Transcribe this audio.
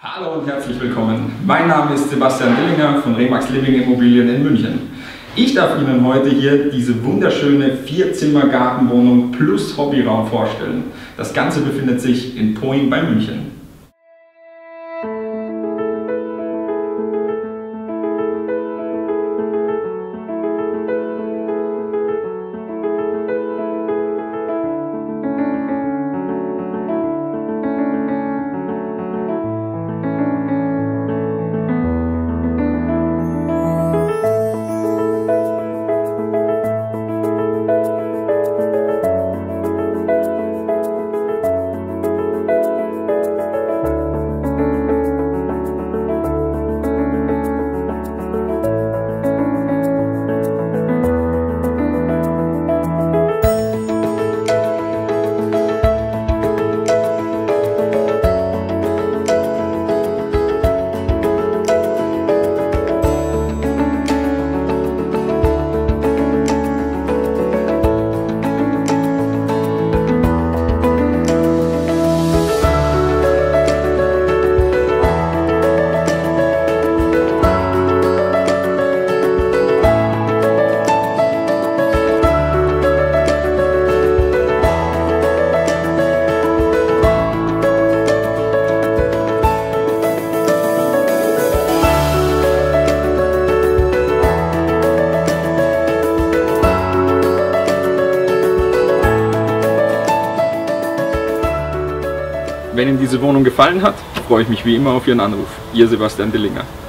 Hallo und herzlich willkommen. Mein Name ist Sebastian Dillinger von Remax Living Immobilien in München. Ich darf Ihnen heute hier diese wunderschöne 4-Zimmer-Gartenwohnung plus Hobbyraum vorstellen. Das Ganze befindet sich in Poing bei München. Wenn Ihnen diese Wohnung gefallen hat, freue ich mich wie immer auf Ihren Anruf. Ihr Sebastian Dillinger.